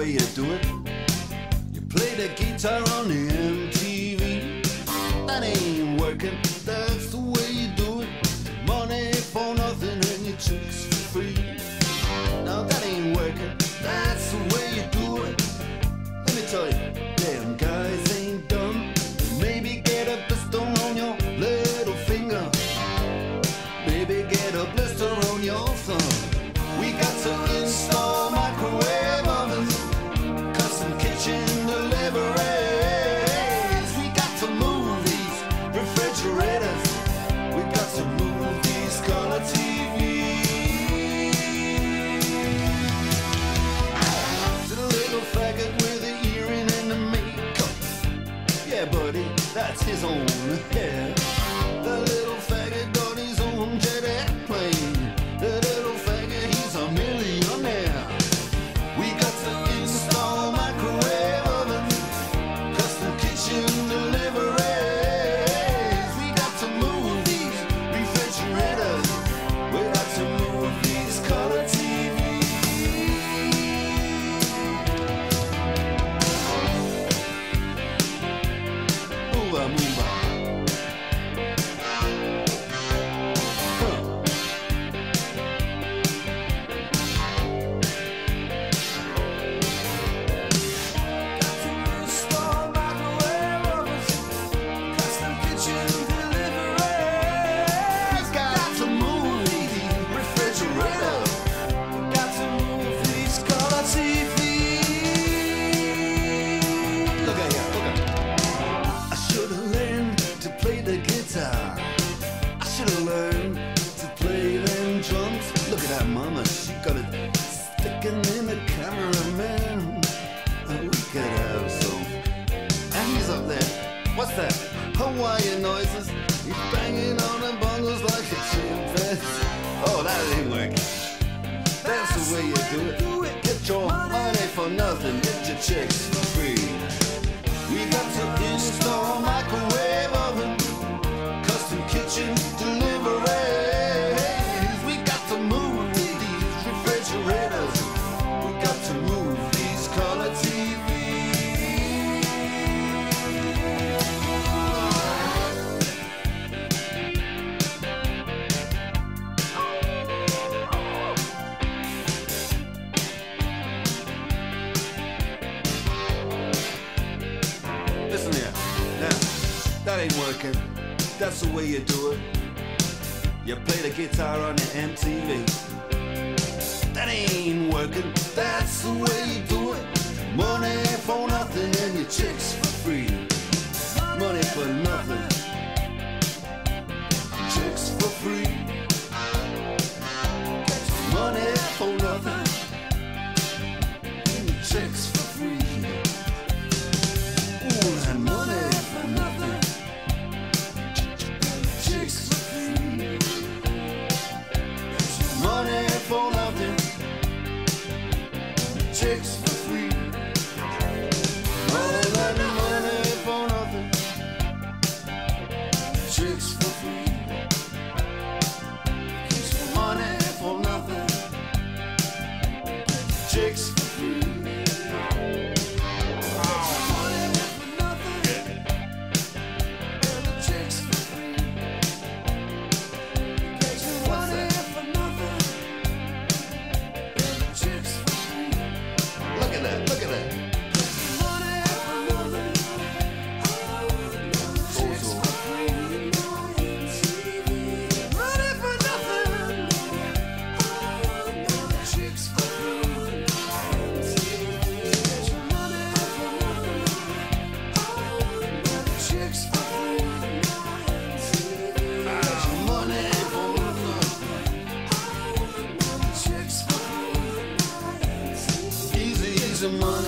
way you do it. You play the guitar on the MTV. That ain't working, that's the way you do it. Money for nothing and your chicks for free. Now that ain't working, that's the way you do it. Let me tell you, damn guys ain't dumb. Maybe get a blister on your little finger. Maybe get a blister on your thumb. We got to install microwave ovens, custom kitchen deliveries. We got to move these refrigerators. We got to move these color TVs. To the little faggot with the earring and the makeup. Yeah, buddy, that's his own hair. The little faggot got his own jet airplane. The little faggot, he's a millionaire. We got to install microwave ovens, custom kitchen deliveries. We got to move these refrigerators. We got to move these color TVs. Move on, move on. I should have learned to play them drums. Look at that mama, she got it sticking in the cameraman. We could have some. And he's up there. What's that? Hawaiian noises. He's banging on the bongos like a chimpanzee. Oh, that ain't working. That's the way you do it. Get your money for nothing. Get your chicks for free. We got to install microwave oven, custom kitchen deliveries. We got to move these refrigerators. We got to move these color TVs. Listen here, now, that ain't working. That's the way you do it. You play the guitar on the MTV. That ain't working. That's the way you do it. Money for nothing and your chicks for free. Money for nothing. Chicks for free. Money for nothing. And your chicks for free. Ooh, and money for nothing. Chicks for free. Money for nothing. Chicks for free. All that money for nothing. Chicks for free. Money for nothing. Chicks for free. Look at that. Money.